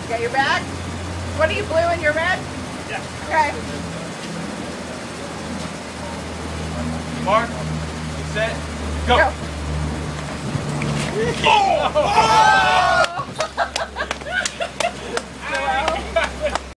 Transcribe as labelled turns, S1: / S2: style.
S1: Got your bag? What are you, blue and you're red?
S2: Yeah.
S1: Okay.
S2: Mark, set, go.
S1: Go.
S2: Oh!